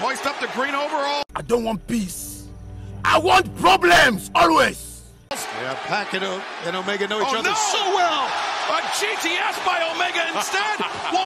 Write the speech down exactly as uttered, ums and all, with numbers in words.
hoist up the green overall. I don't want peace. I want problems, always. Yeah, Pacquiao and Omega know each oh, other no. so well. A G T S by Omega instead.